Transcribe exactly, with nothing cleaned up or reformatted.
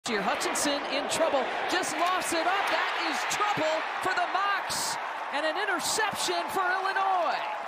Here, Hutchinson in trouble, just lost it up. That is trouble for the Mocs, and an interception for Illinois.